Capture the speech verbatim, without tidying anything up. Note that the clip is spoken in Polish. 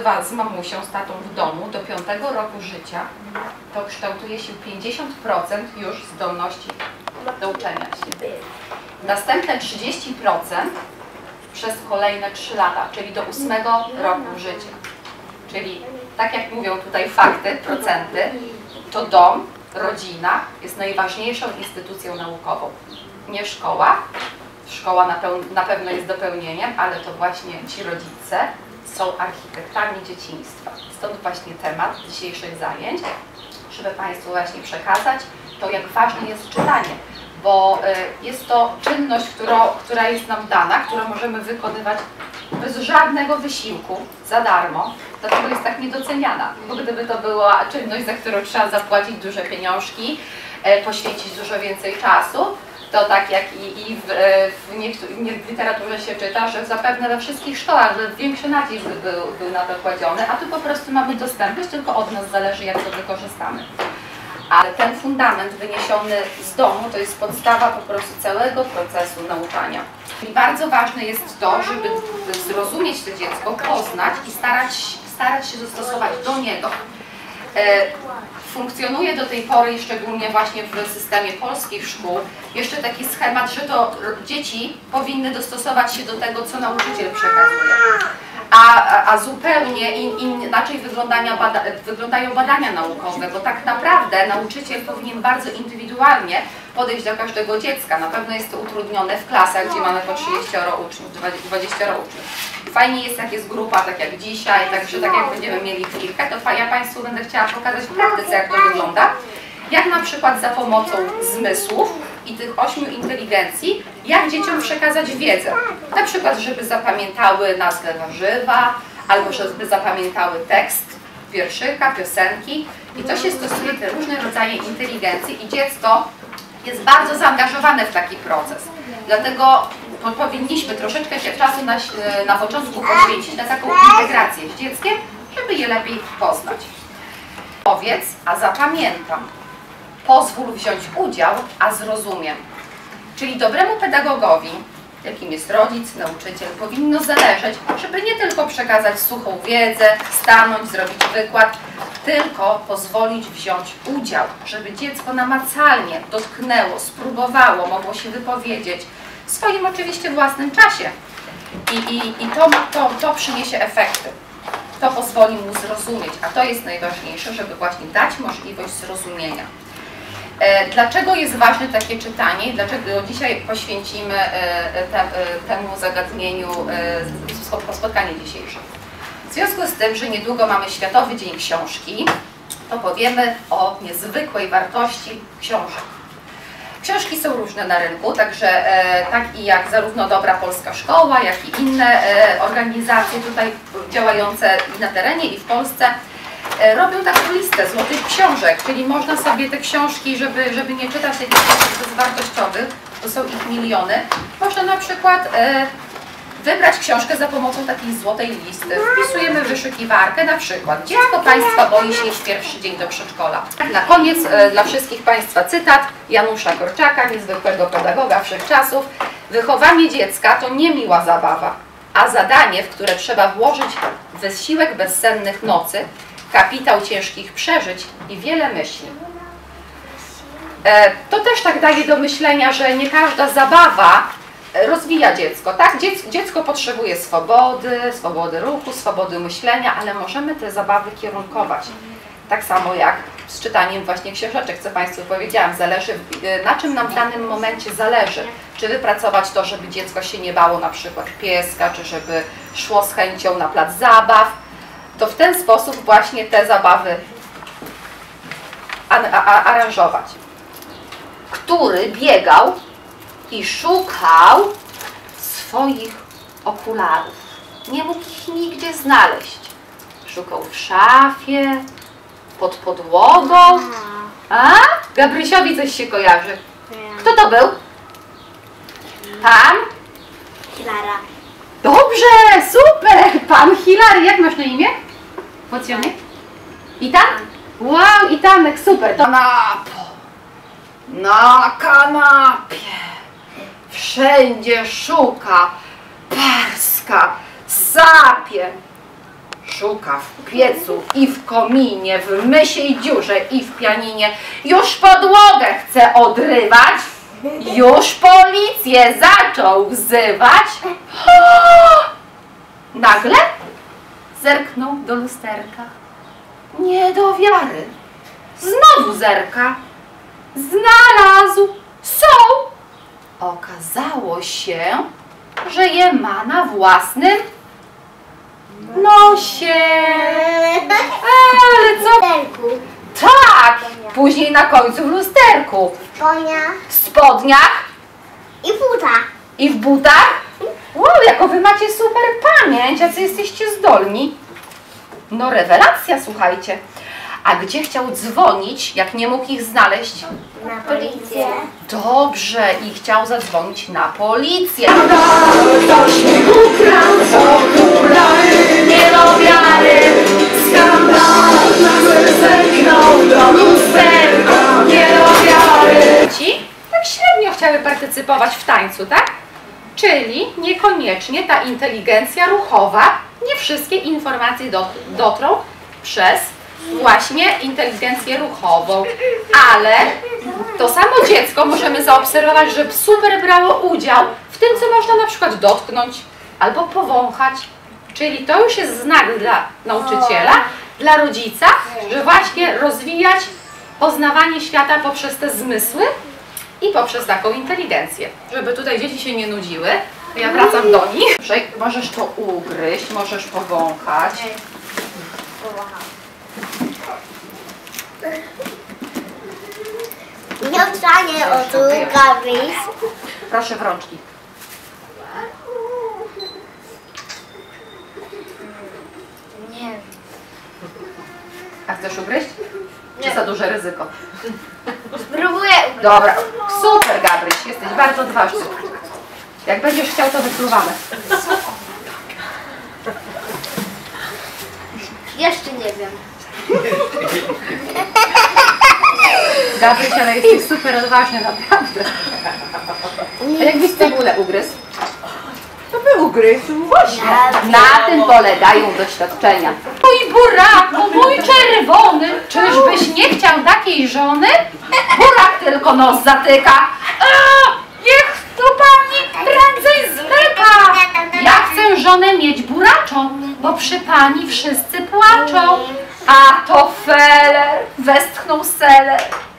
przebywa z mamusią, z tatą w domu do piątego roku życia, to kształtuje się pięćdziesiąt procent już zdolności do uczenia się. Następne trzydzieści procent przez kolejne trzy lata, czyli do ósmego roku życia. Czyli tak jak mówią tutaj fakty, procenty, to dom, rodzina jest najważniejszą instytucją naukową. Nie szkoła. Szkoła na, na pewno jest dopełnieniem, ale to właśnie ci rodzice są architektami dzieciństwa. Stąd właśnie temat dzisiejszych zajęć, żeby Państwu właśnie przekazać to, jak ważne jest czytanie, bo jest to czynność, którą, która jest nam dana, którą możemy wykonywać bez żadnego wysiłku, za darmo, dlatego jest tak niedoceniana, bo gdyby to była czynność, za którą trzeba zapłacić duże pieniążki, poświęcić dużo więcej czasu, to tak jak i, i w, w, w literaturze się czyta, że zapewne we wszystkich szkołach większy nacisk był, był na to kładziony, a tu po prostu mamy dostępność, tylko od nas zależy, jak to wykorzystamy. Ale ten fundament wyniesiony z domu to jest podstawa po prostu całego procesu nauczania. I bardzo ważne jest to, żeby zrozumieć to dziecko, poznać i starać, starać się dostosować do niego. Funkcjonuje do tej pory, i szczególnie właśnie w systemie polskich szkół, jeszcze taki schemat, że to dzieci powinny dostosować się do tego, co nauczyciel przekazuje. A, a, a zupełnie in, inaczej bada, wyglądają badania naukowe, bo tak naprawdę nauczyciel powinien bardzo indywidualnie podejść do każdego dziecka. Na pewno jest to utrudnione w klasach, gdzie mamy po trzydzieścioro uczniów, dwudziestoro uczniów. Fajnie jest, jak jest grupa, tak jak dzisiaj, także tak jak będziemy mieli chwilkę, to ja Państwu będę chciała pokazać w praktyce, jak to wygląda. Jak na przykład za pomocą zmysłów i tych ośmiu inteligencji, jak dzieciom przekazać wiedzę. Na przykład, żeby zapamiętały nazwę warzywa, albo żeby zapamiętały tekst wierszyka, piosenki. I to się stosuje te różne rodzaje inteligencji i dziecko jest bardzo zaangażowane w taki proces. Dlatego powinniśmy troszeczkę się czasu na, na początku poświęcić na taką integrację z dzieckiem, żeby je lepiej poznać. Powiedz, a zapamiętam. Pozwól wziąć udział, a zrozumiem. Czyli dobremu pedagogowi, jakim jest rodzic, nauczyciel, powinno zależeć, żeby nie tylko przekazać suchą wiedzę, stanąć, zrobić wykład, tylko pozwolić wziąć udział, żeby dziecko namacalnie dotknęło, spróbowało, mogło się wypowiedzieć w swoim oczywiście własnym czasie. I, i, i to, to, to przyniesie efekty. To pozwoli mu zrozumieć, a to jest najważniejsze, żeby właśnie dać możliwość zrozumienia. Dlaczego jest ważne takie czytanie? Dlaczego dzisiaj poświęcimy te, temu zagadnieniu spotkanie dzisiejsze? W związku z tym, że niedługo mamy Światowy Dzień Książki, to powiemy o niezwykłej wartości książek. Książki są różne na rynku, także tak i jak zarówno Dobra Polska Szkoła, jak i inne organizacje tutaj działające na terenie i w Polsce robią taką listę złotych książek, czyli można sobie te książki, żeby, żeby nie czytać tych książek bezwartościowych, to są ich miliony, można na przykład e, wybrać książkę za pomocą takiej złotej listy. Wpisujemy w wyszukiwarkę, na przykład dziecko Państwa boi się iść pierwszy dzień do przedszkola. Na koniec e, dla wszystkich Państwa cytat Janusza Korczaka, niezwykłego pedagoga wszechczasów. Wychowanie dziecka to nie miła zabawa, a zadanie, w które trzeba włożyć wysiłek bezsennych nocy, kapitał ciężkich przeżyć i wiele myśli. E, to też tak daje do myślenia, że nie każda zabawa rozwija dziecko. Tak? Dziecko, dziecko potrzebuje swobody, swobody ruchu, swobody myślenia, ale możemy te zabawy kierunkować. Tak samo jak z czytaniem właśnie książeczek, co Państwu powiedziałam, zależy, na czym nam w danym momencie zależy. Czy wypracować to, żeby dziecko się nie bało na przykład pieska, czy żeby szło z chęcią na plac zabaw, to w ten sposób właśnie te zabawy aranżować. Który biegał i szukał swoich okularów. Nie mógł ich nigdzie znaleźć. Szukał w szafie, pod podłogą. A? Gabrysiowi coś się kojarzy. Kto to był? Pan? Hilara. Dobrze, super! Pan Hilary, jak masz na imię? Wocjonek? Itan? Wow, Itanek, super! To kanapę. Na kanapie. Wszędzie szuka, parska, sapie. szuka w piecu i w kominie, w mysiej dziurze i w pianinie. Już podłogę chce odrywać, już policję zaczął wzywać. Nagle zerknął do lusterka. Nie do wiary. Znowu zerka. Znalazł. Są. Okazało się, że je ma na własnym nosie. Ale co? Lusterku. Tak! Później na końcu w lusterku. Konia. W spodniach I buta. i w butach. Wow, jako wy macie super pamięć, jacy jesteście zdolni. No rewelacja, słuchajcie. A gdzie chciał dzwonić, jak nie mógł ich znaleźć? Na policję. Dobrze, i chciał zadzwonić na policję. Ktoś mi ukradł z okulary, nie do wiary. Skandal, nagle zerknął do lusterka, nie do wiary. Ci tak średnio chciały partycypować w tańcu, tak? Czyli niekoniecznie ta inteligencja ruchowa, nie wszystkie informacje dot dotrą przez właśnie inteligencję ruchową, ale to samo dziecko możemy zaobserwować, że super brało udział w tym, co można na przykład dotknąć albo powąchać. Czyli to już jest znak dla nauczyciela, dla rodzica, że właśnie rozwijać poznawanie świata poprzez te zmysły i poprzez taką inteligencję. Żeby tutaj dzieci się nie nudziły, to ja wracam do nich. Możesz to ugryźć, możesz powąchać. Nie wstanie o tu, Gabris. Proszę w rączki. Nie. A chcesz ugryźć? Czy za duże ryzyko? Spróbuję. Dobra, super Gabryś, jesteś bardzo odważny. Jak będziesz chciał, to wypluwamy. Jeszcze nie wiem. Gabryś, ale jesteś super odważny, naprawdę. A jakbyś cebulę ugryzł? To by ugryzł. Właśnie. Na tym polegają doświadczenia. Mój buraku, mój czerwony, czyżbyś nie chciał takiej żony? Burak tylko nos zatyka. A, niech to pani prędzej zmyka. Ja chcę żonę mieć buraczą, bo przy pani wszyscy płaczą. A to feler, westchnął seler.